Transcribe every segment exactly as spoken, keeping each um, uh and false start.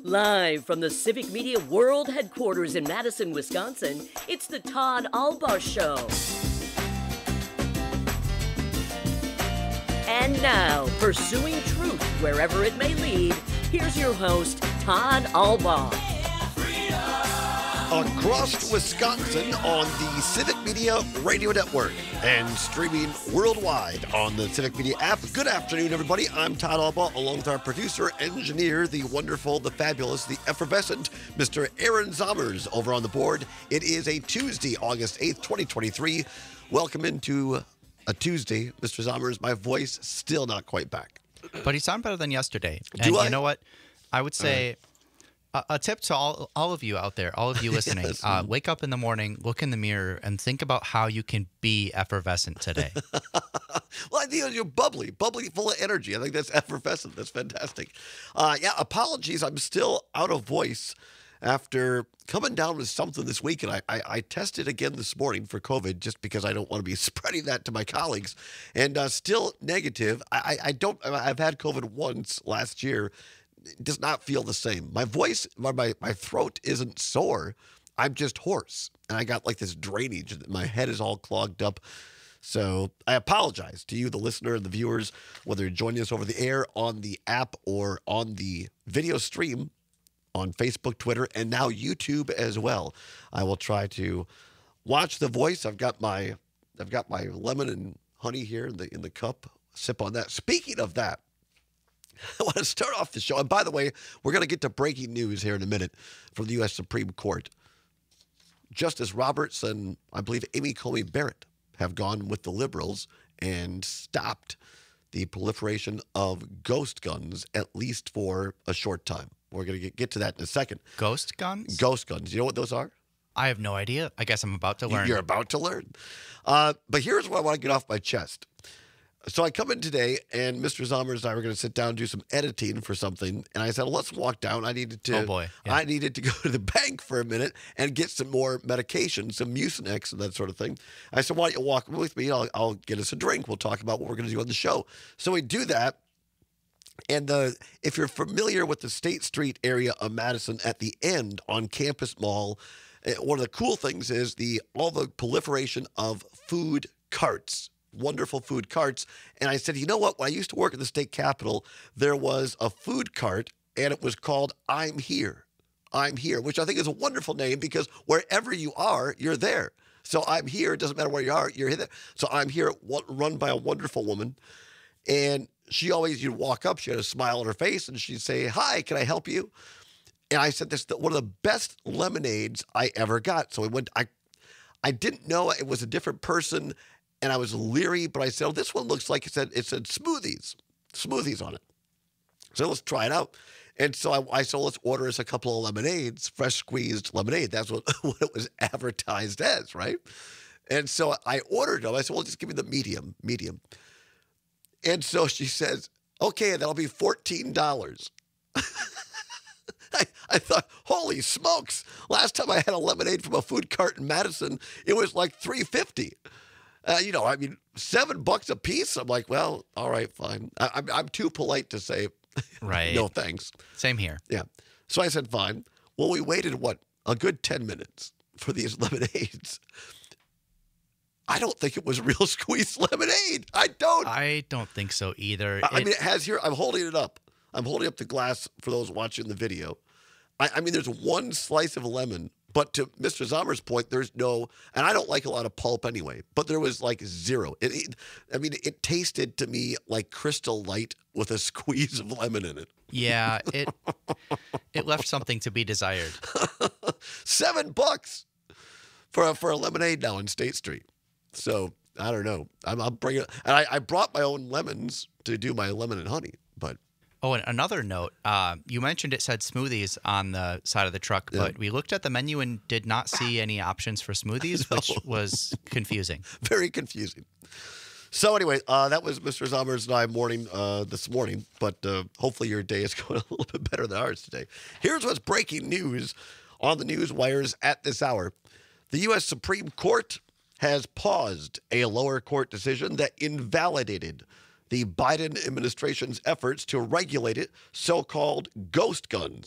Live from the Civic Media World Headquarters in Madison, Wisconsin, it's the Todd Albaugh Show. And now, pursuing truth wherever it may lead, here's your host, Todd Albaugh. Across Wisconsin on the Civic Media Radio Network and streaming worldwide on the Civic Media app. Good afternoon, everybody. I'm Todd Albaugh, along with our producer, engineer, the wonderful, the fabulous, the effervescent, Mister Aaron Zommers over on the board. It is a Tuesday, August eighth, twenty twenty-three. Welcome into a Tuesday. Mister Zommers, my voice still not quite back. But you sound better than yesterday. Do and I? You know what? I would say... A, a tip to all all of you out there, all of you listening, Yes. uh, wake up in the morning, look in the mirror, and think about how you can be effervescent today. Well, I think you're bubbly, bubbly, full of energy. I think that's effervescent. That's fantastic. Uh, yeah, apologies. I'm still out of voice after coming down with something this week. And I, I, I tested again this morning for COVID just because I don't want to be spreading that to my colleagues. And uh, still negative. I, I, I don't, I've had COVID once last year. It does not feel the same. My voice, my, my my throat isn't sore. I'm just hoarse. And I got like this drainage. My head is all clogged up. So I apologize to you, the listener and the viewers, whether you're joining us over the air, on the app, or on the video stream on Facebook, Twitter, and now YouTube as well. I will try to watch the voice. I've got my I've got my lemon and honey here in the in the cup. Sip on that. Speaking of that, I want to start off the show. And by the way, we're going to get to breaking news here in a minute from the U S Supreme Court. Justice Roberts and I believe Amy Coney Barrett have gone with the liberals and stopped the proliferation of ghost guns, at least for a short time. We're going to get, get to that in a second. Ghost guns? Ghost guns. You know what those are? I have no idea. I guess I'm about to learn. You're about to learn. Uh, but here's what I want to get off my chest. So I come in today, and Mister Zommers and I were going to sit down and do some editing for something. And I said, well, let's walk down. I needed to. Oh boy! Yeah. I needed to go to the bank for a minute and get some more medication, some Mucinex and that sort of thing. I said, why don't you walk with me? I'll, I'll get us a drink. We'll talk about what we're going to do on the show. So we do that. And the, if you're familiar with the State Street area of Madison, at the end on Campus Mall, eh, one of the cool things is the all the proliferation of food carts. Wonderful food carts. And I said, you know what? When I used to work at the state capitol, there was a food cart, and it was called I'm Here. I'm Here, which I think is a wonderful name because wherever you are, you're there. So I'm here. It doesn't matter where you are. You're there. So I'm Here, run by a wonderful woman. And she always, you'd walk up, she had a smile on her face, and she'd say, hi, can I help you? And I said, this is one of the best lemonades I ever got. So we went, I, I didn't know it was a different person. And I was leery, but I said, oh, this one looks like it said, it said smoothies, smoothies on it. So let's try it out. And so I, I said, let's order us a couple of lemonades, fresh squeezed lemonade. That's what, what it was advertised as, right? And so I ordered them. I said, well, just give me the medium, medium. And so she says, okay, that'll be fourteen dollars. I, I thought, holy smokes. Last time I had a lemonade from a food cart in Madison, it was like three fifty. Uh, you know, I mean, seven bucks a piece. I'm like, well, all right, fine. I, I'm, I'm too polite to say, right. No thanks. Same here. Yeah. So I said, fine. Well, we waited, what, a good ten minutes for these lemonades. I don't think it was real squeezed lemonade. I don't. I don't think so either. I, I It- mean, it has here, I'm holding it up. I'm holding up the glass for those watching the video. I, I mean, there's one slice of lemon. But to Mister Zommers' point, there's no, and I don't like a lot of pulp anyway, but there was like zero. It, it, I mean, it tasted to me like Crystal Light with a squeeze of lemon in it. yeah, it it left something to be desired. Seven bucks for a, for a lemonade now in State Street. So I don't know. I'm, I'm bringing, and I, I brought my own lemons to do my lemon and honey, but. Oh, and another note, uh, you mentioned it said smoothies on the side of the truck, Yeah. but we looked at the menu and did not see any options for smoothies, which was confusing. Very confusing. So anyway, uh, that was Mister Zommers and I morning uh, this morning, but uh, hopefully your day is going a little bit better than ours today. Here's what's breaking news on the news wires at this hour. The U S Supreme Court has paused a lower court decision that invalidated the Biden administration's efforts to regulate it, so-called ghost guns.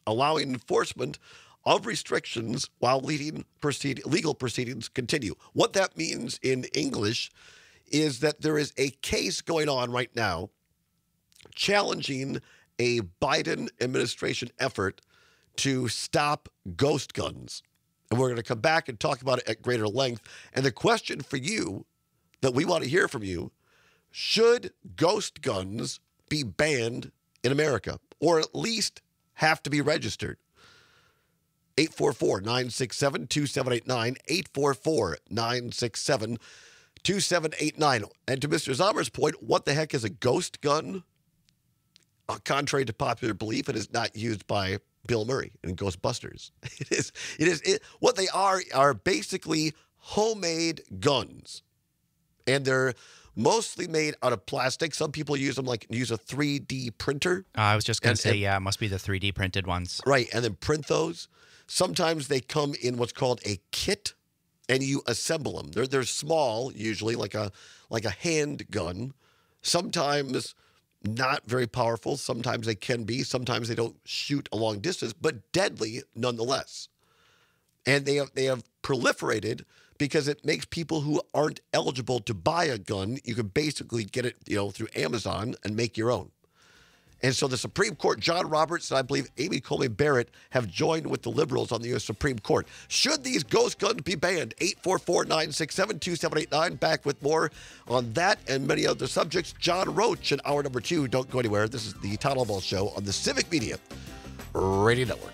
allowing enforcement of restrictions while leading proceed, legal proceedings continue. What that means in English is that there is a case going on right now challenging a Biden administration effort to stop ghost guns. And we're going to come back and talk about it at greater length. And the question for you that we want to hear from you, should ghost guns be banned in America, or at least have to be registered? eight four four, nine six seven, two seven eight nine, eight four four, nine six seven, two seven eight nine. And to Mister Zommer's point, what the heck is a ghost gun? Uh, contrary to popular belief, it is not used by Bill Murray in Ghostbusters. It is, it is, it, what they are are basically homemade guns. And they're mostly made out of plastic. Some people use them like use a three D printer. Uh, I was just going And- to say, and- yeah, it must be the three D printed ones. Right, and then print those. Sometimes they come in what's called a kit, and you assemble them. They're they're small, usually like a like a handgun. Sometimes not very powerful. Sometimes they can be. Sometimes they don't shoot a long distance, but deadly nonetheless. And they have they have proliferated because it makes people who aren't eligible to buy a gun, you can basically get it, you know, through Amazon and make your own. And so the Supreme Court, John Roberts and I believe Amy Coney Barrett have joined with the liberals on the U S Supreme Court. Should these ghost guns be banned? eight four four, nine six seven, two seven eight nine. Back with more on that and many other subjects. John Roach in hour number two. Don't go anywhere. This is the Todd Ball Show on the Civic Media Radio Network.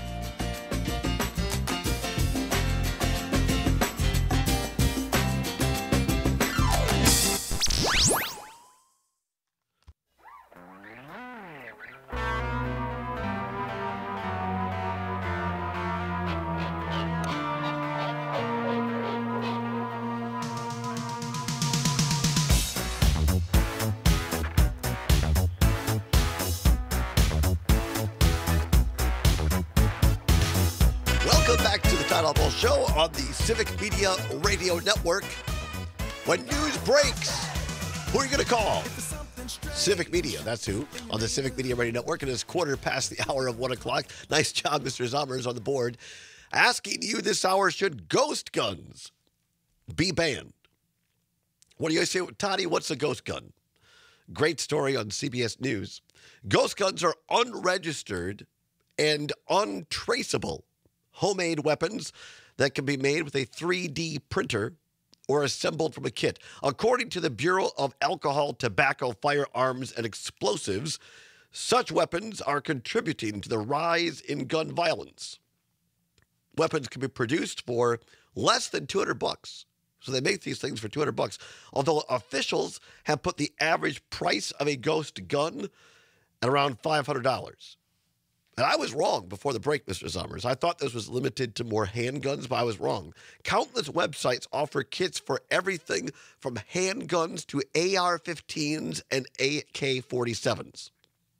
Welcome back to the Todd Ball Show on the Civic Media Radio Network. When news breaks, who are you going to call? Civic Media, that's who, on the Civic Media Radio Network. It is quarter past the hour of one o'clock. Nice job, Mister Zommers on the board. Asking you this hour, should ghost guns be banned? What do you say, Toddy? What's a ghost gun? Great story on C B S News. Ghost guns are unregistered and untraceable homemade weapons that can be made with a three D printer or assembled from a kit. According to the Bureau of Alcohol, Tobacco, Firearms, and Explosives, such weapons are contributing to the rise in gun violence. Weapons can be produced for less than two hundred bucks. So they make these things for two hundred bucks. Although officials have put the average price of a ghost gun at around five hundred dollars. And I was wrong before the break, Mister Zommers. I thought this was limited to more handguns, but I was wrong. Countless websites offer kits for everything from handguns to A R fifteens and A K forty-sevens.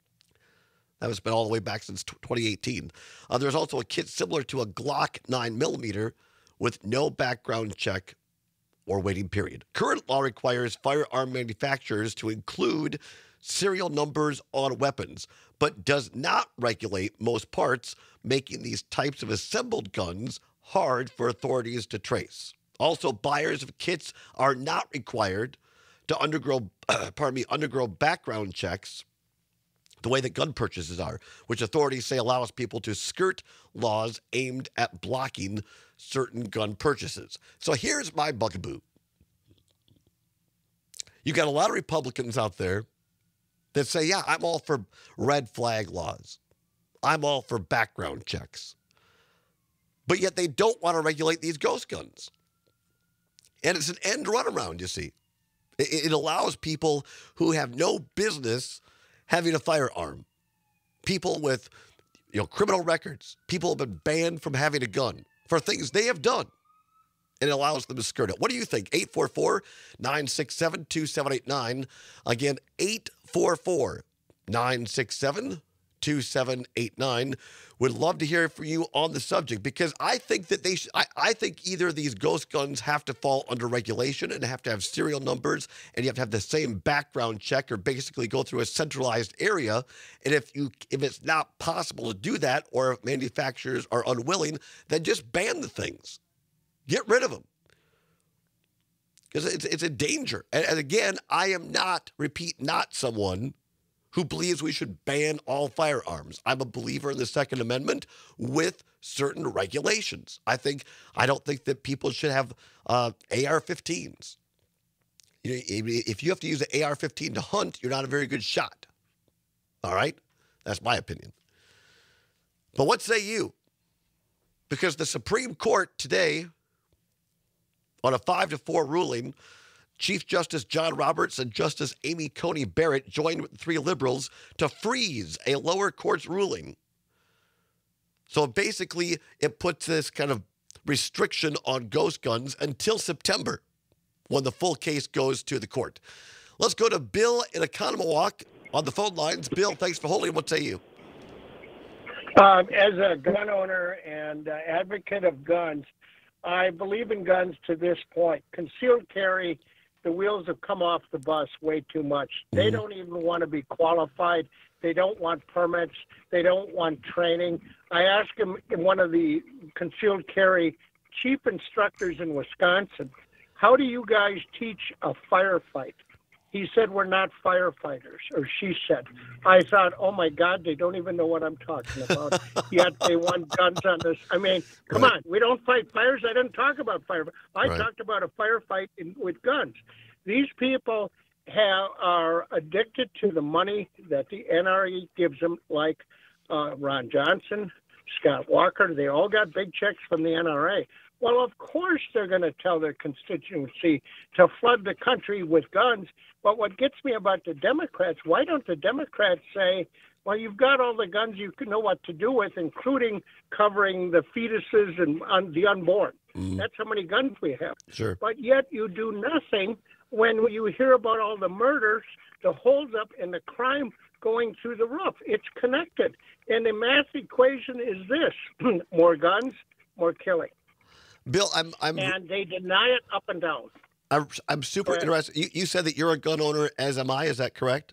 That has been all the way back since twenty eighteen. Uh, there's also a kit similar to a Glock nine millimeter with no background check or waiting period. Current law requires firearm manufacturers to include serial numbers on weapons, but does not regulate most parts, making these types of assembled guns hard for authorities to trace. Also, buyers of kits are not required to undergo, pardon me, undergo background checks the way that gun purchases are, which authorities say allows people to skirt laws aimed at blocking certain gun purchases. So here's my bugaboo. You got a lot of Republicans out there that say, yeah, I'm all for red flag laws. I'm all for background checks. But yet they don't want to regulate these ghost guns. And it's an end run around, you see. It, it allows people who have no business having a firearm. People with, you know, criminal records. People have been banned from having a gun for things they have done. And it allows them to skirt it. What do you think? eight four four, nine six seven, two seven eight nine. Again, eight four four, nine six seven, two seven eight nine. Would love to hear from you on the subject, because I think that they should, I, I think either these ghost guns have to fall under regulation and have to have serial numbers, and you have to have the same background check, or basically go through a centralized area. And if you if it's not possible to do that, or if manufacturers are unwilling, then just ban the things. Get rid of them. Because it's, it's a danger. And, and again, I am not, repeat, not someone who believes we should ban all firearms. I'm a believer in the Second Amendment with certain regulations. I think I don't think that people should have uh, A R fifteens. You know, if you have to use an A R fifteen to hunt, you're not a very good shot. All right? That's my opinion. But what say you? Because the Supreme Court today, on a five to four ruling, Chief Justice John Roberts and Justice Amy Coney Barrett joined with the three liberals to freeze a lower court's ruling. So basically, it puts this kind of restriction on ghost guns until September, when the full case goes to the court. Let's go to Bill in Economawalk on the phone lines. Bill, thanks for holding. What say you? Um, as a gun owner and uh, advocate of guns, I believe in guns to this point. Concealed carry, the wheels have come off the bus way too much. They mm-hmm. don't even want to be qualified. They don't want permits. They don't want training. I asked him, one of the concealed carry chief instructors in Wisconsin, how do you guys teach a firefight? He said, we're not firefighters, or she said. I thought, oh, my God, they don't even know what I'm talking about, yet they want guns on this. I mean, come right. on, we don't fight fires. I didn't talk about fire. I right. talked about a firefight in, with guns. These people have, are addicted to the money that the N R A gives them, like uh, Ron Johnson, Scott Walker. They all got big checks from the N R A. Well, of course they're going to tell their constituency to flood the country with guns. But what gets me about the Democrats, why don't the Democrats say, well, you've got all the guns you know what to do with, including covering the fetuses and un- the unborn. Mm. That's how many guns we have. Sure. But yet you do nothing when you hear about all the murders, the holdup, and the crime going through the roof. It's connected. And the math equation is this, more guns, more killing. Bill, I'm, I'm, and they deny it up and down. I'm, I'm super interested. You, you said that you're a gun owner, as am I. Is that correct?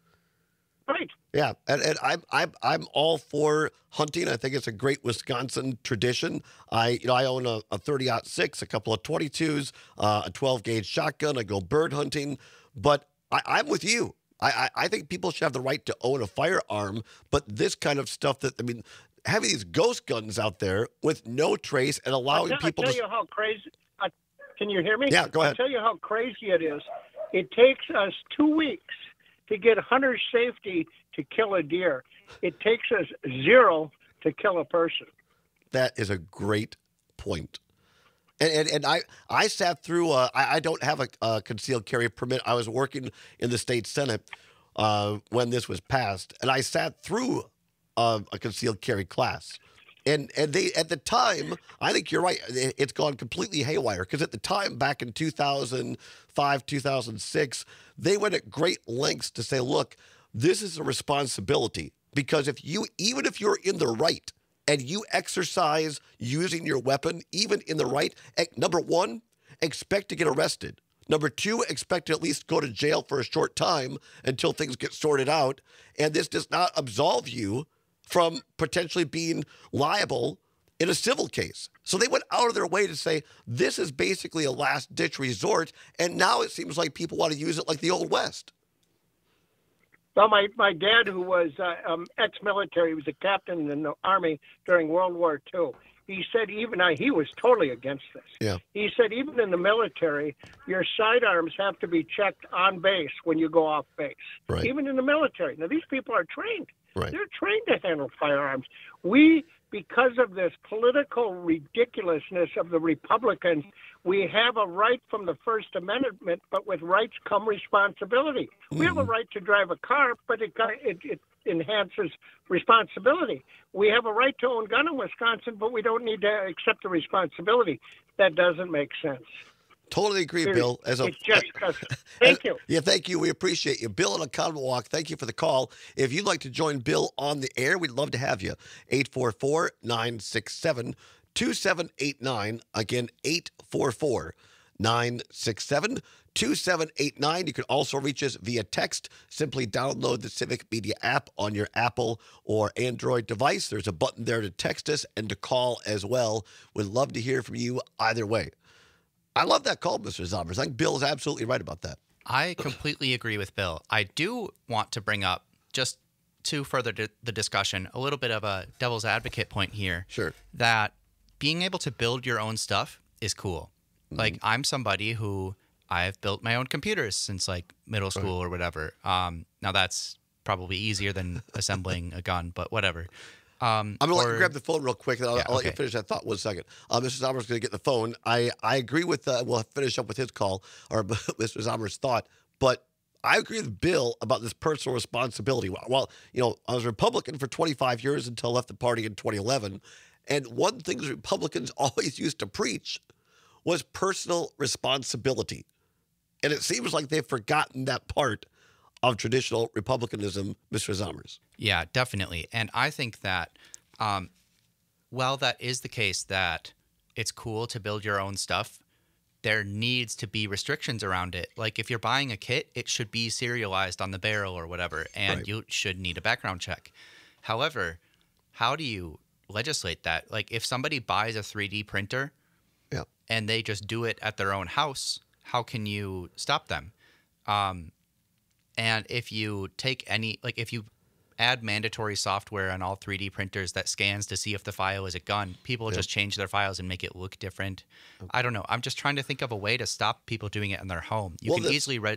Right. Yeah, and, and I'm, I'm, I'm all for hunting. I think it's a great Wisconsin tradition. I, you know, I own a, a thirty aught six, a couple of twenty-twos, uh, a twelve gauge shotgun. I go bird hunting, but I, I'm with you. I, I, I think people should have the right to own a firearm, but this kind of stuff that, I mean, having these ghost guns out there with no trace and allowing I'll tell, people I'll tell to... you how crazy... Uh, can you hear me? Yeah, go ahead. I'll tell you how crazy it is. It takes us two weeks to get hunter safety to kill a deer. It takes us zero to kill a person. That is a great point. And and, and I, I sat through... Uh, I, I don't have a, a concealed carry permit. I was working in the state Senate uh, when this was passed, and I sat through uh, a concealed carry class. And and they at the time, I think you're right. It's gone completely haywire, because at the time, back in two thousand five, two thousand six, they went at great lengths to say, look, this is a responsibility, because if you, even if you're in the right and you exercise using your weapon, even in the right, number one, expect to get arrested. Number two, expect to at least go to jail for a short time until things get sorted out. And this does not absolve you from potentially being liable in a civil case. So they went out of their way to say this is basically a last-ditch resort, and now it seems like people want to use it like the Old West. Well, my, my dad, who was uh, um, ex-military, he was a captain in the Army during World War Two. He said even, uh, he was totally against this. Yeah. He said even in the military, your sidearms have to be checked on base when you go off base. Right. Even in the military. Now, these people are trained. Right. They're trained to handle firearms. We, because of this political ridiculousness of the Republicans, we have a right from the First Amendment, but with rights come responsibility. Mm-hmm. We have a right to drive a car, but it, it, it enhances responsibility. We have a right to own a gun in Wisconsin, but we don't need to accept the responsibility. That doesn't make sense. Totally agree, Seriously. Bill. As a, It's just custom. Thank you. Yeah, thank you. We appreciate you. Bill in Oconomowoc, Walk, thank you for the call. If you'd like to join Bill on the air, we'd love to have you. eight four four, nine six seven, two seven eight nine. Again, eight four four, nine six seven, two seven eight nine. You can also reach us via text. Simply download the Civic Media app on your Apple or Android device. There's a button there to text us and to call as well. We'd love to hear from you either way. I love that call, Mister Zombers. I think Bill is absolutely right about that. I completely agree with Bill. I do want to bring up, just to further di- the discussion, a little bit of a devil's advocate point here. Sure. That being able to build your own stuff is cool. Mm-hmm. Like, I'm somebody who I've built my own computers since like middle school or whatever. Um, now that's probably easier than assembling a gun, but whatever. Um, I'm going to or, let you grab the phone real quick, and I'll, yeah, I'll let okay. you finish that thought one second. Uh, Mister Zommer's going to get the phone. I, I agree with, uh, we'll finish up with his call, or Mister Zommer's thought, but I agree with Bill about this personal responsibility. Well, you know, I was a Republican for twenty-five years until I left the party in twenty eleven, and one thing Republicans always used to preach was personal responsibility. And it seems like they've forgotten that part of traditional Republicanism, Mister Zommers. Yeah, definitely. And I think that um, while that is the case, that it's cool to build your own stuff, there needs to be restrictions around it. Like, if you're buying a kit, it should be serialized on the barrel or whatever, and Right. you should need a background check. However, how do you legislate that? Like, if somebody buys a three D printer Yeah. and they just do it at their own house, how can you stop them? Um, and if you take any, like if you add mandatory software on all three D printers that scans to see if the file is a gun, people Yeah. just change their files and make it look different. I don't know. I'm just trying to think of a way to stop people doing it in their home. You Well, can the- easily re-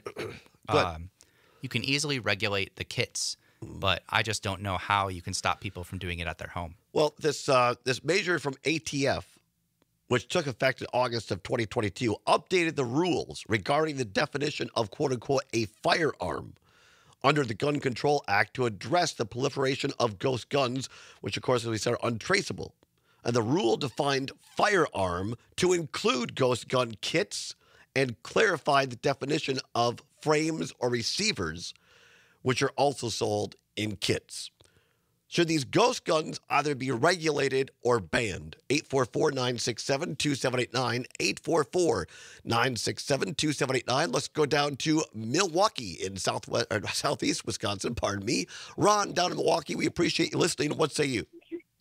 um, you can easily regulate the kits, but I just don't know how you can stop people from doing it at their home. Well, this uh, this measure from A T F, which took effect in August of twenty twenty-two, updated the rules regarding the definition of quote-unquote a firearm under the Gun Control Act to address the proliferation of ghost guns, which, of course, as we said, are untraceable. And the rule defined firearm to include ghost gun kits and clarified the definition of frames or receivers, which are also sold in kits. Should these ghost guns either be regulated or banned? eight four four, nine six seven, two seven eight nine, eight four four, nine six seven, two seven eight nine. Let's go down to Milwaukee in southwest, or southeast Wisconsin, pardon me. Ron, down in Milwaukee, we appreciate you listening. What say you?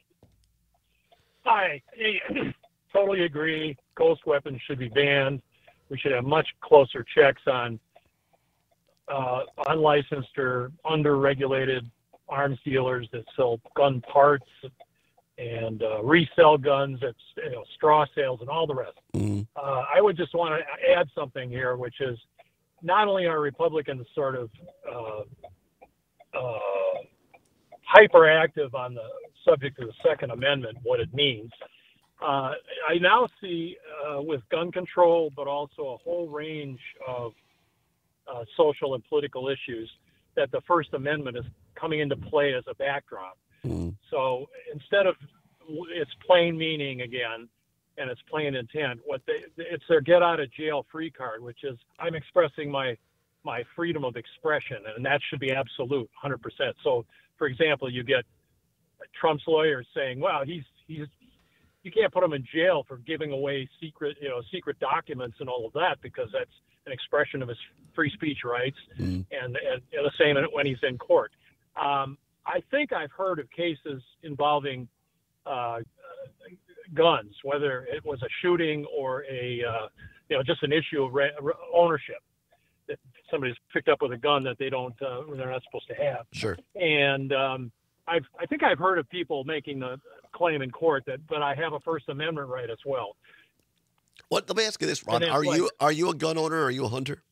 I totally agree. Ghost weapons should be banned. We should have much closer checks on uh, unlicensed or under-regulated arms dealers that sell gun parts and uh, resell guns at you know, straw sales and all the rest. Mm-hmm. Uh, I would just want to add something here, which is not only are Republicans sort of uh, uh, hyperactive on the subject of the Second Amendment, what it means, uh, I now see uh, with gun control, but also a whole range of uh, social and political issues, that the First Amendment is coming into play as a backdrop. Mm-hmm. So instead of its plain meaning again and its plain intent, what they, it's their get out of jail free card, which is I'm expressing my my freedom of expression, and that should be absolute, one hundred percent. So, for example, you get Trump's lawyers saying, "Well, he's he's you can't put him in jail for giving away secret you know secret documents and all of that because that's an expression of his free speech rights," Mm-hmm. and, and, and the same when he's in court. Um, I think I've heard of cases involving uh, guns, whether it was a shooting or a, uh, you know, just an issue of re- ownership. That somebody's picked up with a gun that they don't, uh, they're not supposed to have. Sure. And um, I've, I think I've heard of people making the claim in court that, but I have a First Amendment right as well. What? Let me ask you this, Ron. And it's Are like- you are you a gun owner or are you a hunter?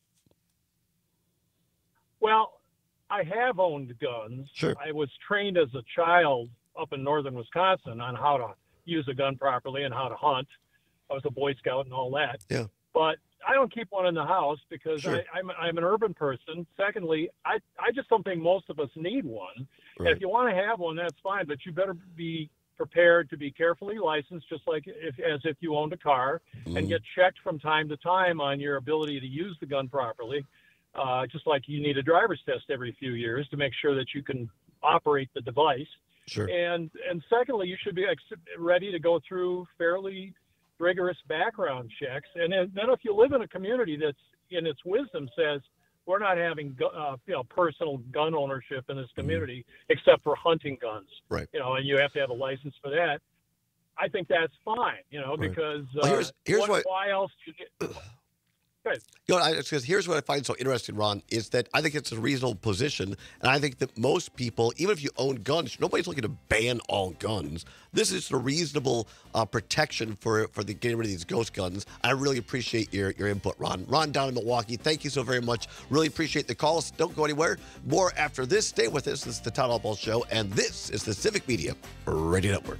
Well, I have owned guns. Sure. I was trained as a child up in northern Wisconsin on how to use a gun properly and how to hunt. I was a Boy Scout and all that. Yeah. But I don't keep one in the house because Sure. I, I'm, I'm an urban person. Secondly, I, I just don't think most of us need one. Right. And if you want to have one, that's fine, but you better be prepared to be carefully licensed, just like if, as if you owned a car, Mm. and get checked from time to time on your ability to use the gun properly, uh, just like you need a driver's test every few years to make sure that you can operate the device. Sure. And and secondly, you should be ex- ready to go through fairly rigorous background checks. And then then if you live in a community that's in its wisdom says, we're not having gu- uh, you know personal gun ownership in this community except for hunting guns. Right. You know, and you have to have a license for that. I think that's fine. You know, Right. because uh, Well, here's- here's what, what- why else do you get? Good. You know, because here's what I find so interesting, Ron, is that I think it's a reasonable position, and I think that most people, even if you own guns, nobody's looking to ban all guns. This is a reasonable uh, protection for for the getting rid of these ghost guns. I really appreciate your your input, Ron. Ron down in Milwaukee, thank you so very much. Really appreciate the calls. Don't go anywhere. More after this. Stay with us. This is the Todd Allball Show, and this is the Civic Media Radio Network.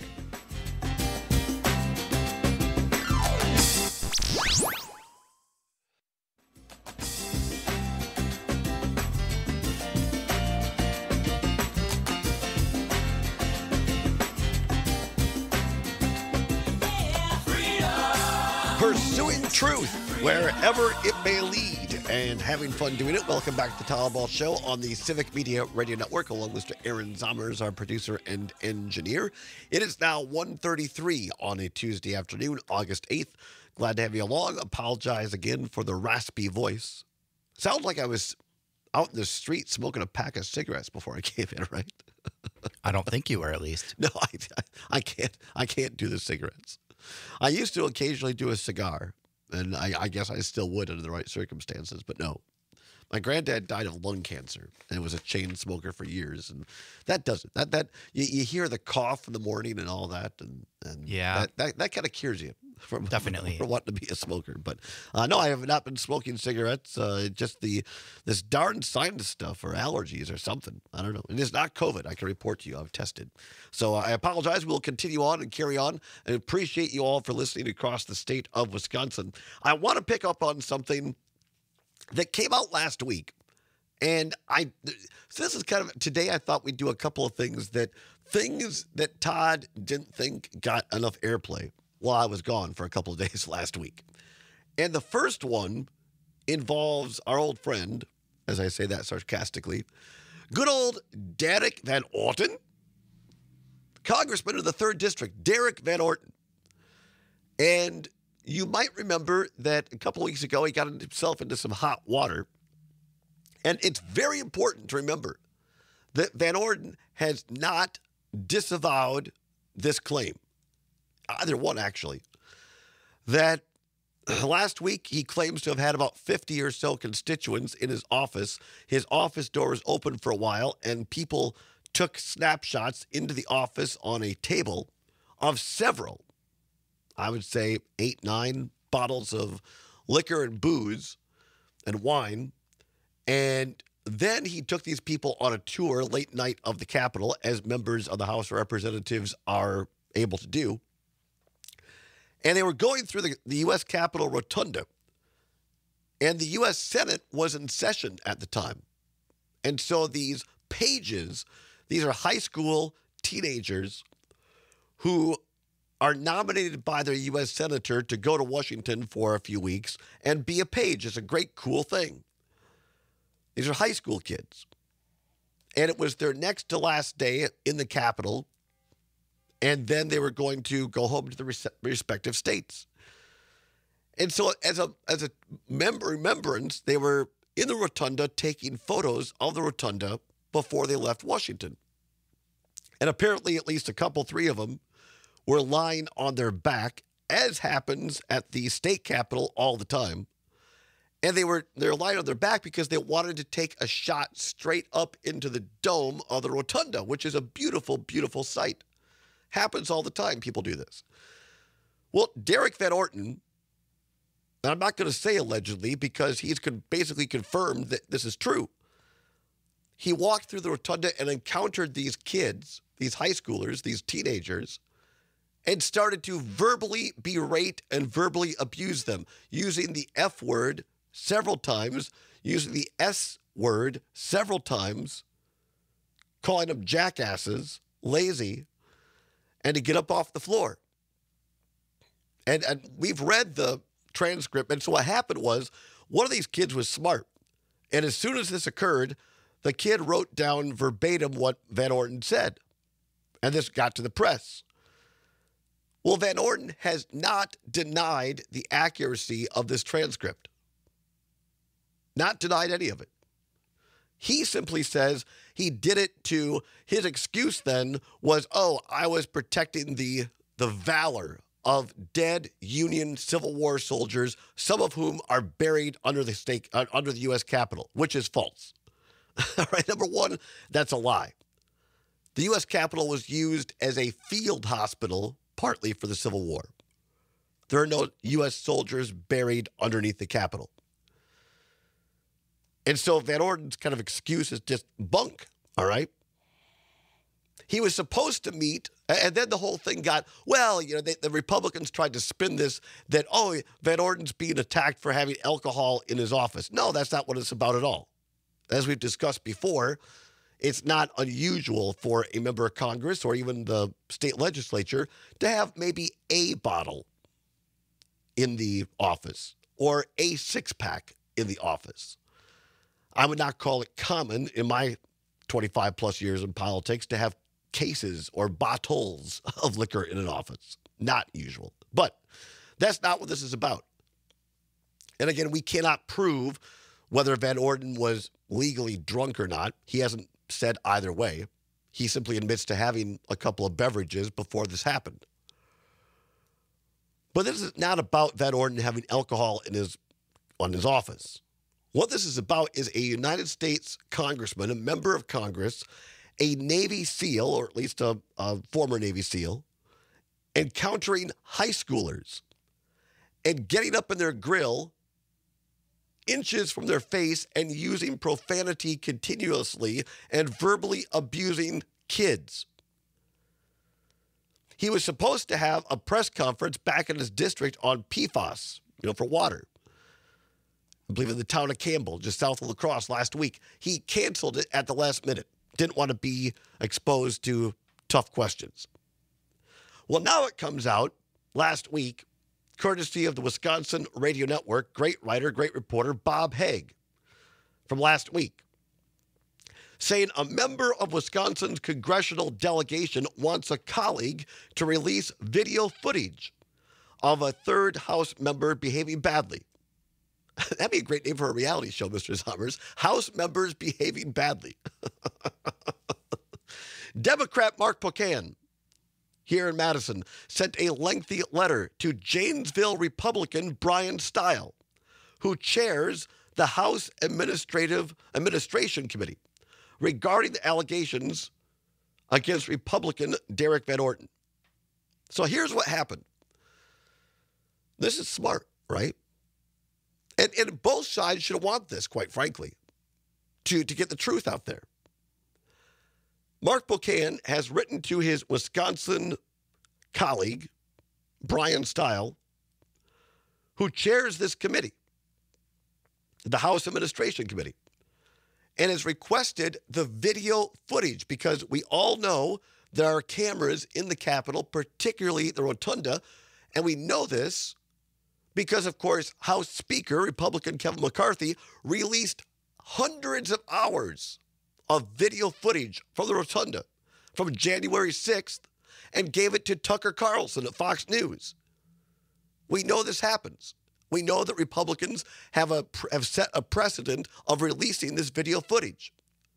Pursuing truth wherever it may lead and having fun doing it. Welcome back to the Todd Allball Show on the Civic Media Radio Network, along with Mister Aaron Zommers, our producer and engineer. It is now one thirty-three on a Tuesday afternoon, August eighth. Glad to have you along. Apologize again for the raspy voice. Sounds like I was out in the street smoking a pack of cigarettes before I came in, right? I don't think you were, at least. No, I, I can't. I can't do the cigarettes. I used to occasionally do a cigar, and I, I guess I still would under the right circumstances, but no. My granddad died of lung cancer and was a chain smoker for years, and that does it. That that you, you hear the cough in the morning and all that, and, and Yeah. that that, that kind of cures you from Definitely. from wanting to be a smoker. But uh, no, I have not been smoking cigarettes. Uh, just the this darn sinus stuff or allergies or something. I don't know. And it's not COVID. I can report to you. I've tested. So uh, I apologize. We'll continue on and carry on. And appreciate you all for listening across the state of Wisconsin. I want to pick up on something that came out last week. And I, so this is kind of, today I thought we'd do a couple of things that, things that Todd didn't think got enough airplay while I was gone for a couple of days last week. And the first one involves our old friend, as I say that sarcastically, good old Derrick Van Orden, Congressman of the third District, Derrick Van Orden. And you might remember that a couple of weeks ago, he got himself into some hot water. And it's very important to remember that Van Orden has not disavowed this claim. Either one, actually. That last week, he claims to have had about fifty or so constituents in his office. His office door was open for a while, and people took snapshots into the office on a table of several, I would say eight, nine bottles of liquor and booze and wine. And then he took these people on a tour late night of the Capitol, as members of the House of Representatives are able to do. And they were going through the, the U S Capitol Rotunda. And the U S Senate was in session at the time. And so these pages, these are high school teenagers who are nominated by their U S senator to go to Washington for a few weeks and be a page. It's a great, cool thing. These are high school kids. And it was their next to last day in the Capitol. And then they were going to go home to the res- respective states. And so as a as a mem- remembrance, they were in the rotunda taking photos of the rotunda before they left Washington. And apparently at least a couple, three of them, were lying on their back, as happens at the state capitol all the time. And they were they're lying on their back because they wanted to take a shot straight up into the dome of the rotunda, which is a beautiful, beautiful sight. Happens all the time. People do this. Well, Derrick Van Orden, and I'm not going to say allegedly because he's con- basically confirmed that this is true. He walked through the rotunda and encountered these kids, these high schoolers, these teenagers, and started to verbally berate and verbally abuse them, using the F word several times, using the S word several times, calling them jackasses, lazy. and to get up off the floor. And, and we've read the transcript. And so what happened was one of these kids was smart. And as soon as this occurred, the kid wrote down verbatim what Van Orden said. And this got to the press. Well, Van Orden has not denied the accuracy of this transcript. Not denied any of it. He simply says he did it to, his excuse then was, oh, I was protecting the, the valor of dead Union Civil War soldiers, some of whom are buried under the stake, uh, under the U S Capitol, which is false. All right, number one, that's a lie. The U S Capitol was used as a field hospital partly for the Civil War. There are no U S soldiers buried underneath the Capitol. And so Van Orden's kind of excuse is just bunk, all right? He was supposed to meet, and then the whole thing got, well, you know, they, the Republicans tried to spin this that, oh, Van Orden's being attacked for having alcohol in his office. No, that's not what it's about at all. As we've discussed before, it's not unusual for a member of Congress or even the state legislature to have maybe a bottle in the office or a six-pack in the office. I would not call it common in my twenty-five plus years in politics to have cases or bottles of liquor in an office. Not usual. But that's not what this is about. And again, we cannot prove whether Van Orden was legally drunk or not. He hasn't said either way. He simply admits to having a couple of beverages before this happened. But this is not about Van Orden having alcohol in his on his office. What this is about is a United States congressman, a member of Congress, a Navy SEAL, or at least a, a former Navy SEAL, encountering high schoolers and getting up in their grill inches from their face and using profanity continuously and verbally abusing kids. He was supposed to have a press conference back in his district on P FAS, you know, for water. I believe in the town of Campbell, just south of La Crosse last week. He canceled it at the last minute. Didn't want to be exposed to tough questions. Well, now it comes out last week, courtesy of the Wisconsin Radio Network, great writer, great reporter, Bob Haig, from last week, saying a member of Wisconsin's congressional delegation wants a colleague to release video footage of a third House member behaving badly. That'd be a great name for a reality show, Mister Summers. House members behaving badly. Democrat Mark Pocan, here in Madison, sent a lengthy letter to Janesville Republican Brian Stile, who chairs the House Administrative Administration Committee, regarding the allegations against Republican Derrick Van Orden. So here's what happened. This is smart, right? And, and both sides should want this, quite frankly, to, to get the truth out there. Mark Pocan has written to his Wisconsin colleague, Brian Stile, who chairs this committee, the House Administration Committee, and has requested the video footage because we all know there are cameras in the Capitol, particularly the Rotunda, and we know this because, of course, House Speaker, Republican Kevin McCarthy, released hundreds of hours of video footage from the Rotunda from January sixth and gave it to Tucker Carlson at Fox News. We know this happens. We know that Republicans have, a, have set a precedent of releasing this video footage.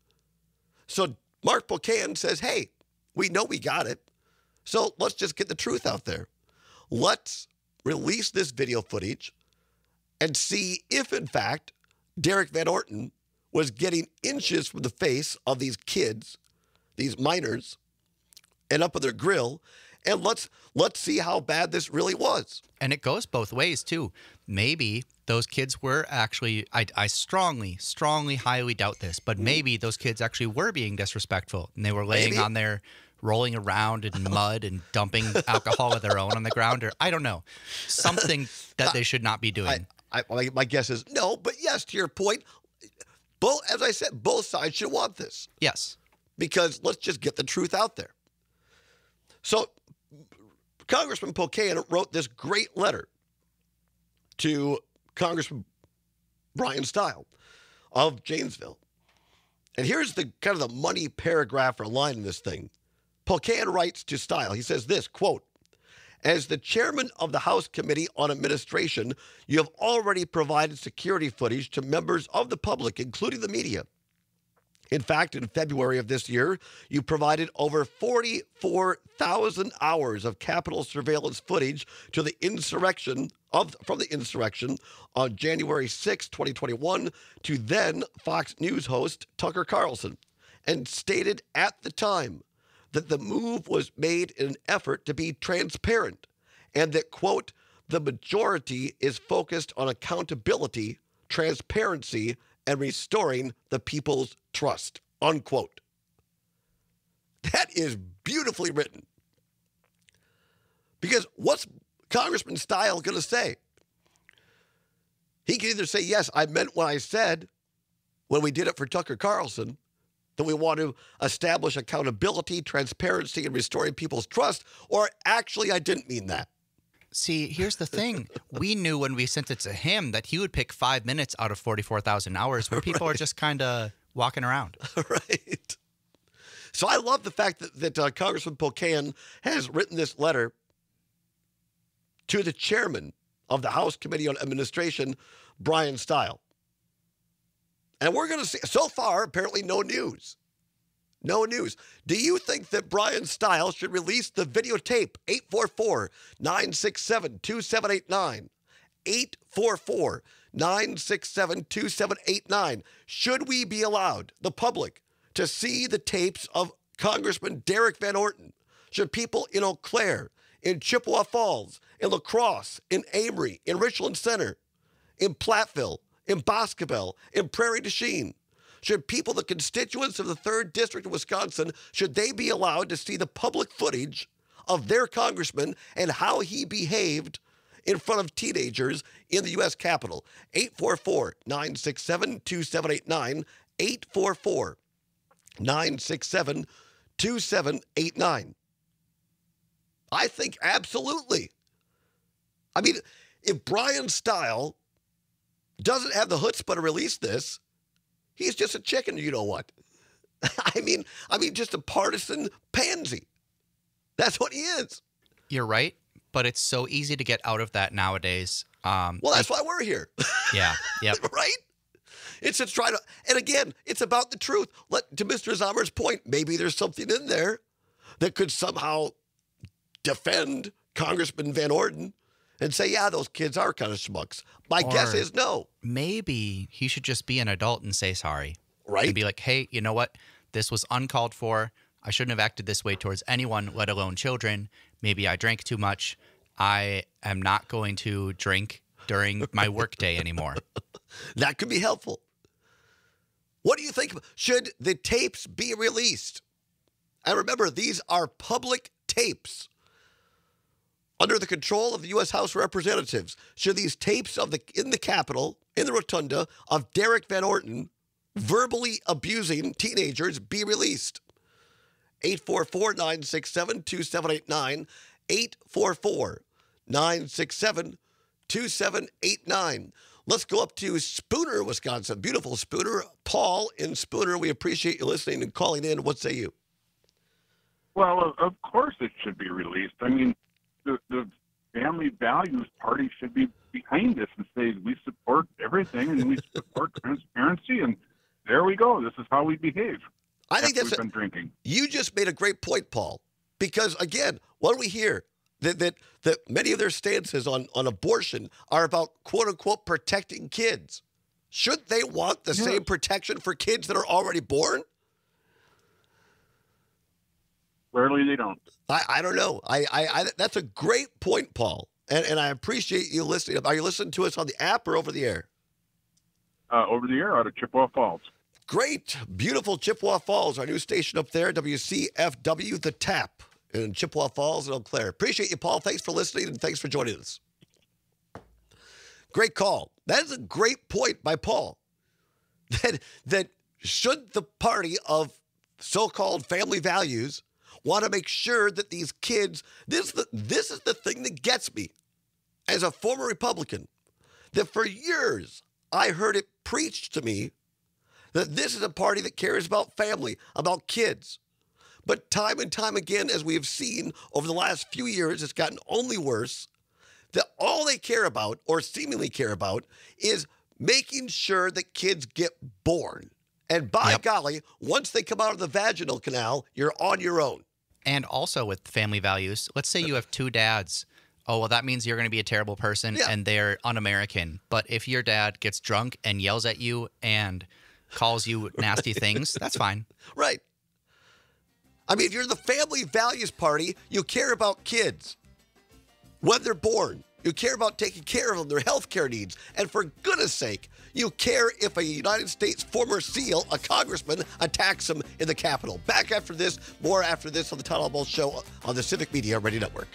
So Mark Pocan says, hey, we know we got it, so let's just get the truth out there. Let's release this video footage and see if, in fact, Derrick Van Orden was getting inches from the face of these kids, these minors, and up on their grill, and let's let's see how bad this really was. And it goes both ways, too. Maybe those kids were actually, I, I strongly, strongly, highly doubt this, but maybe those kids actually were being disrespectful, and they were laying Maybe. on there, rolling around in mud and dumping alcohol of their own on the ground, or I don't know, something that they should not be doing. I, I, my guess is no, but yes, to your point, both, as I said, both sides should want this. Yes. Because let's just get the truth out there. So Congressman Pocan wrote this great letter to Congressman Brian Stile of Janesville. And here's the kind of the money paragraph or line in this thing. Pocan writes to Stile. He says this, quote, "As the chairman of the House Committee on Administration, you have already provided security footage to members of the public, including the media. In fact, in February of this year, you provided over forty-four thousand hours of Capitol surveillance footage to the insurrection of from the insurrection on January sixth, twenty twenty-one, to then Fox News host Tucker Carlson, and stated at the time that the move was made in an effort to be transparent and that, quote, the majority is focused on accountability, transparency, and restoring the people's trust, unquote." That is beautifully written. Because what's Congressman Stile going to say? He can either say, yes, I meant what I said when we did it for Tucker Carlson, that we want to establish accountability, transparency, and restoring people's trust, or actually I didn't mean that. See, here's the thing. We knew when we sent it to him that he would pick five minutes out of forty-four thousand hours where people right. are just kind of walking around. Right. So I love the fact that, that uh, Congressman Pocan has written this letter to the chairman of the House Committee on Administration, Brian Stile. And we're going to see, so far, apparently no news. No news. Do you think that Brian Stile should release the videotape? eight four four, nine six seven, two seven eight nine. eight four four, nine six seven, two seven eight nine. Should we be allowed, the public, to see the tapes of Congressman Derrick Van Orden? Should people in Eau Claire, in Chippewa Falls, in La Crosse, in Amory, in Richland Center, in Platteville, in Boscobel, in Prairie du Chien, should people, the constituents of the third District of Wisconsin, should they be allowed to see the public footage of their congressman and how he behaved in front of teenagers in the U S Capitol? eight four four, nine six seven, two seven eight nine, eight four four, nine six seven, two seven eight nine. I think absolutely. I mean, if Brian Stile doesn't have the chutzpah to release this, he's just a chicken, you know what? I mean, I mean, just a partisan pansy. That's what he is. You're right, but it's so easy to get out of that nowadays. Um, well, that's why we're here. Yeah, yep. Right? It's to try to, and again, it's about the truth. Let, to Mister Zommer's point, maybe there's something in there that could somehow defend Congressman Van Orden and say, yeah, those kids are kind of schmucks. My Or guess is no. Maybe he should just be an adult and say sorry. Right. And be like, hey, you know what? This was uncalled for. I shouldn't have acted this way towards anyone, let alone children. Maybe I drank too much. I am not going to drink during my workday anymore. That could be helpful. What do you think? Should the tapes be released? And remember, these are public tapes under the control of the U S House of Representatives. Should these tapes of the in the Capitol, in the rotunda, of Derrick Van Orden verbally abusing teenagers be released? eight four four, nine six seven, two seven eight nine, eight four four, nine six seven, two seven eight nine. Let's go up to Spooner, Wisconsin. Beautiful Spooner. Paul in Spooner, we appreciate you listening and calling in. What say you? Well, of- of course it should be released. I mean, the, the Family Values Party should be behind this and say we support everything and we support transparency, and there we go. This is how we behave. I think that's we've a, been drinking. You just made a great point, Paul, because again, what we hear that that that many of their stances on on abortion are about quote unquote protecting kids. Should they want the Yeah. same protection for kids that are already born? Clearly, they don't. I, I don't know. I, I, I that's a great point, Paul, and and I appreciate you listening. Are you listening to us on the app or over the air? Uh, over the air out of Chippewa Falls. Great, beautiful Chippewa Falls, our new station up there, W C F W, The Tap in Chippewa Falls and Eau Claire. Appreciate you, Paul. Thanks for listening and thanks for joining us. Great call. That is a great point by Paul. That that should the party of so-called family values want to make sure that these kids, this, the, this is the thing that gets me as a former Republican, that for years I heard it preached to me that this is a party that cares about family, about kids. But time and time again, as we have seen over the last few years, it's gotten only worse, that all they care about, or seemingly care about, is making sure that kids get born. And by Yep. golly, once they come out of the vaginal canal, you're on your own. And also with family values, let's say you have two dads. Oh, well, that means you're going to be a terrible person Yeah. and they're un-American. But if your dad gets drunk and yells at you and calls you nasty things, that's fine. Right. I mean, if you're the family values party, you care about kids. When they're born, you care about taking care of them, their health care needs. And for goodness sake, you care if a United States former SEAL, a congressman, attacks them in the Capitol. Back after this, more after this on the Todd Albaugh Show on the Civic Media Radio Network.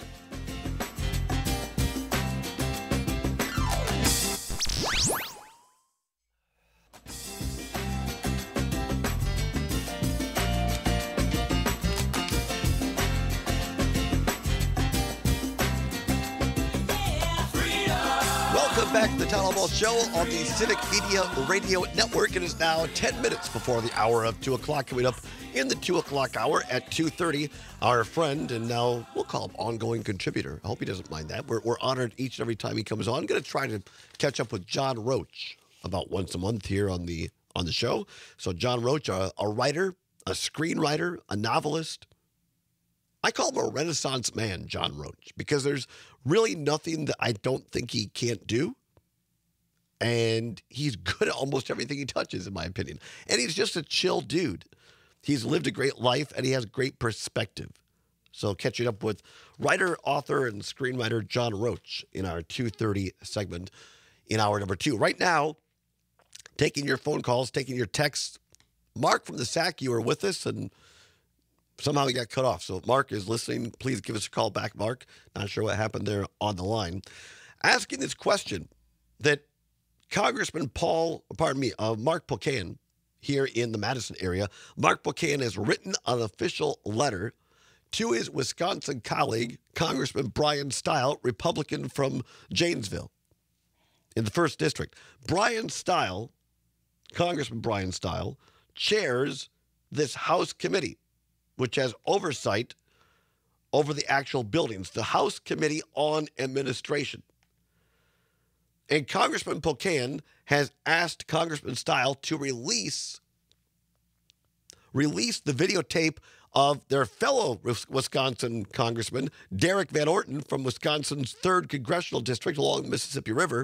Welcome back to the Todd Albaugh Show on the Civic Media Radio Network. It is now ten minutes before the hour of two o'clock. Coming up in the two o'clock hour at two thirty, our friend and now we'll call him ongoing contributor. I hope he doesn't mind that. We're, we're honored each and every time he comes on. I'm going to try to catch up with John Roach about once a month here on the on the show. So John Roach, a, a writer, a screenwriter, a novelist. I call him a Renaissance man, John Roach, because there's really nothing that I don't think he can't do. And he's good at almost everything he touches, in my opinion. And he's just a chill dude. He's lived a great life, and he has great perspective. So catching up with writer, author, and screenwriter John Roach in our two thirty segment in hour number two. Right now, taking your phone calls, taking your texts. Mark from the S A C, you were with us, and somehow he got cut off. So if Mark is listening, please give us a call back, Mark. Not sure what happened there on the line. Asking this question that Congressman Paul, pardon me, uh, Mark Pocan here in the Madison area, Mark Pocan has written an official letter to his Wisconsin colleague, Congressman Brian Stile, Republican from Janesville in the first district. Brian Stile, Congressman Brian Stile, chairs this House committee, which has oversight over the actual buildings, the House Committee on Administration. And Congressman Pocan has asked Congressman Stile to release, release the videotape of their fellow Wisconsin congressman, Derrick Van Orden from Wisconsin's third Congressional District along the Mississippi River,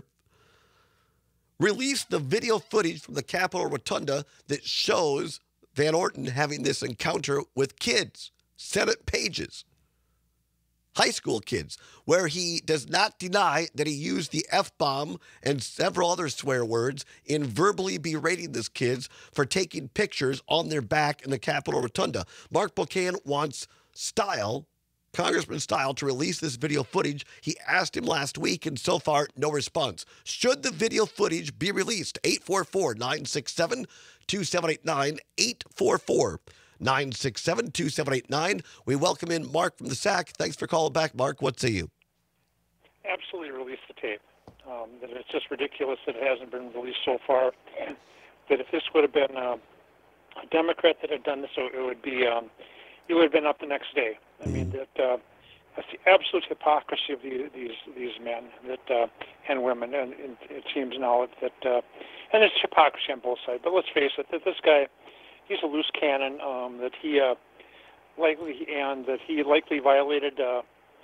release the video footage from the Capitol Rotunda that shows Van Orden having this encounter with kids, Senate pages, high school kids, where he does not deny that he used the F-bomb and several other swear words in verbally berating these kids for taking pictures on their back in the Capitol Rotunda. Mark Pocan wants Stile, Congressman Stile, to release this video footage. He asked him last week, and so far, no response. Should the video footage be released? eight four four, nine six seven, two seven eight nine, eight four four, nine six seven, two seven eight nine. We welcome in Mark from the S A C. Thanks for calling back, Mark. What say you? Absolutely release the tape. Um, that it's just ridiculous that it hasn't been released so far. That if this would have been uh, a Democrat that had done this, so it would be um, it would have been up the next day. I mean that uh, that's the absolute hypocrisy of the, these these men that uh, and women, and, and it seems now that uh, and it's hypocrisy on both sides. But let's face it, that this guy, he's a loose cannon. Um, that he uh, likely and that he likely violated uh,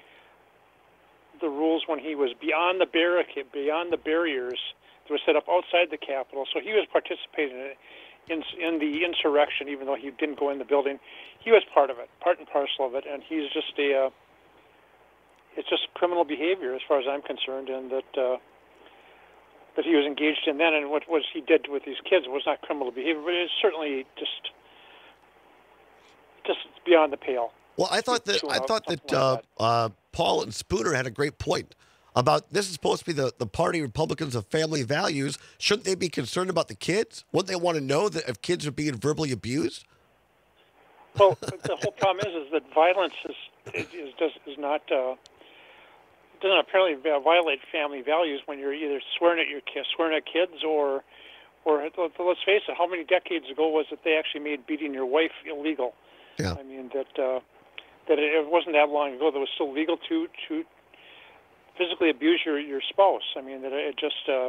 the rules when he was beyond the barricade, beyond the barriers that were set up outside the Capitol. So he was participating in, in, in the insurrection, even though he didn't go in the building. He was part of it, part and parcel of it, and he's just a. Uh, it's just criminal behavior, as far as I'm concerned, and that uh, that he was engaged in then, and what was he did with these kids was not criminal behavior, but it's certainly just just beyond the pale. Well, I thought that I thought that, like uh, that. uh, Paul and Spooner had a great point about this is supposed to be the, the party Republicans of family values. Shouldn't they be concerned about the kids? Wouldn't they want to know that if kids are being verbally abused? Well, the whole problem is is that violence is is is, does, is not uh, doesn't apparently violate family values when you're either swearing at your kids, swearing at kids, or or let's face it, how many decades ago was it they actually made beating your wife illegal? Yeah. I mean that uh, that it wasn't that long ago that it was still legal to to physically abuse your, your spouse. I mean that it just uh,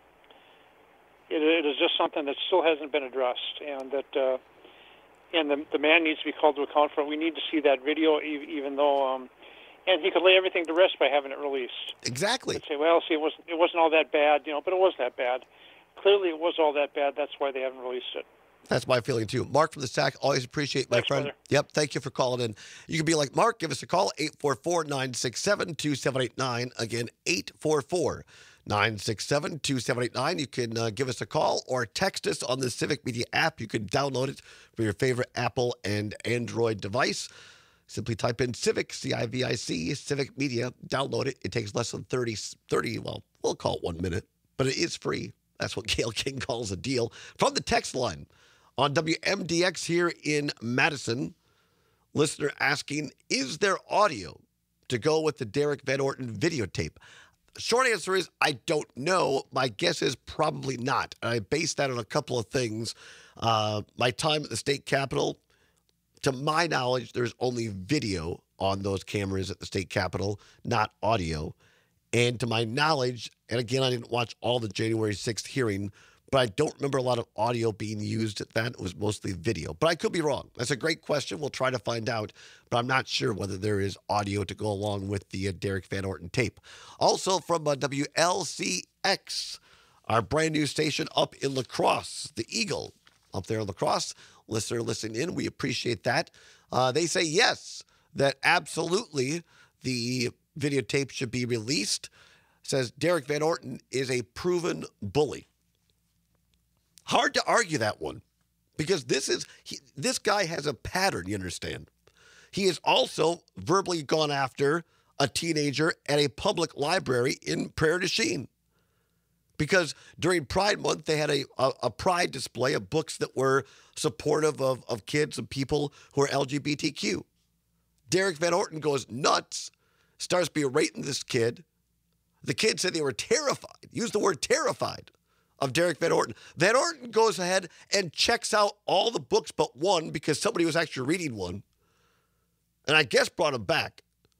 it, it is just something that still hasn't been addressed, and that. Uh, And the, the man needs to be called to account for it. We need to see that video, even though, um, and he could lay everything to rest by having it released. Exactly. He'd say, well, see, it wasn't, it wasn't all that bad, you know, but it was that bad. Clearly, it was all that bad. That's why they haven't released it. That's my feeling, too. Mark from the Sack, always appreciate my Thanks, friend. brother. Yep, thank you for calling in. You can be like Mark. Give us a call, eight four four, nine six seven, two seven eight nine. Again, eight four four, nine six seven, two seven eight nine. You can uh, give us a call or text us on the Civic Media app. You can download it for your favorite Apple and Android device. Simply type in Civic, C I V I C, Civic Media. Download it. It takes less than thirty, thirty, well, we'll call it one minute, but it is free. That's what Gail King calls a deal. From the text line on W M D X here in Madison, listener asking, is there audio to go with the Derrick Van Orden videotape? Short answer is I don't know. My guess is probably not. And I base that on a couple of things. Uh, my time at the state capitol, to my knowledge, there's only video on those cameras at the state capitol, not audio. And to my knowledge, and again, I didn't watch all the January sixth hearing, but I don't remember a lot of audio being used at that. It was mostly video. But I could be wrong. That's a great question. We'll try to find out. But I'm not sure whether there is audio to go along with the uh, Derrick Van Orden tape. Also from uh, W L C X, our brand new station up in La Crosse, the Eagle up there in La Crosse. Listener listening in, we appreciate that. Uh, they say yes, that absolutely the videotape should be released. Says Derrick Van Orden is a proven bully. Hard to argue that one, because this is he, this guy has a pattern, you understand. He has also verbally gone after a teenager at a public library in Prairie du Chien, because during Pride Month, they had a, a, a pride display of books that were supportive of, of kids and people who are L G B T Q. Derrick Van Orden goes nuts, starts berating this kid. The kid said they were terrified, used the word terrified, of Derrick Van Orden. Van Orden goes ahead and checks out all the books but one because somebody was actually reading one, and I guess brought him back.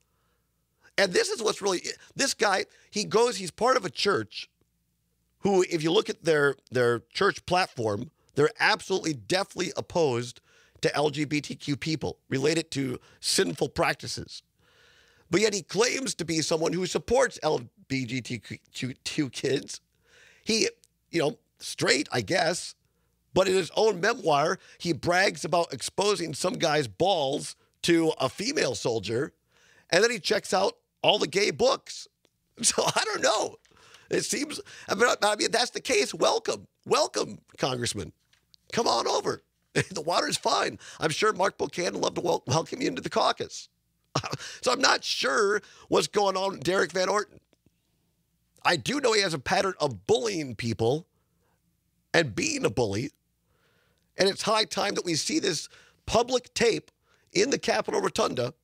And this is what's really, this guy, he goes, he's part of a church who, if you look at their, their church platform, they're absolutely deathly opposed to L G B T Q people, related to sinful practices. But yet he claims to be someone who supports L G B T Q kids. He, you know, straight, I guess, but in his own memoir, he brags about exposing some guy's balls to a female soldier, and then he checks out all the gay books. So I don't know. It seems, I mean, I mean, that's the case. Welcome. Welcome, Congressman. Come on over. The water's fine. I'm sure Mark Buchanan would love to wel- welcome you into the caucus. So I'm not sure what's going on with Derrick Van Orden. I do know he has a pattern of bullying people and being a bully. And it's high time that we see this public tape in the Capitol Rotunda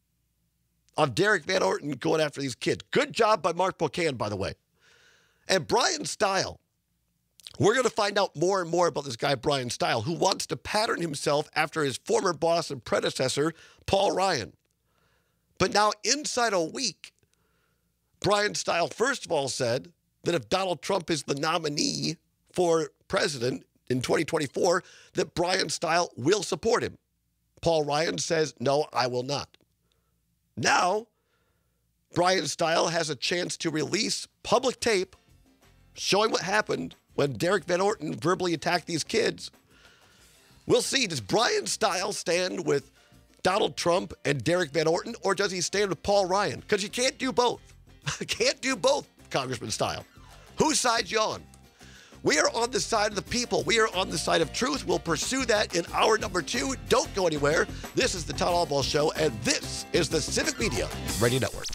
of Derrick Van Orden going after these kids. Good job by Mark Buchanan, by the way. And Brian Stile. We're going to find out more and more about this guy, Brian Stile, who wants to pattern himself after his former boss and predecessor, Paul Ryan. But now, inside a week, Brian Stile, first of all, said that if Donald Trump is the nominee for president in twenty twenty-four, that Brian Stile will support him. Paul Ryan says, no, I will not. Now, Brian Stile has a chance to release public tape showing what happened when Derrick Van Orden verbally attacked these kids. We'll see. Does Brian Stile stand with Donald Trump and Derrick Van Orden, or does he stand with Paul Ryan? Because you can't do both. Can't do both, Congressman Stile. Whose side you on? We are on the side of the people. We are on the side of truth. We'll pursue that in hour number two. Don't go anywhere. This is the Todd Albaugh Show, and this is the Civic Media Radio Network.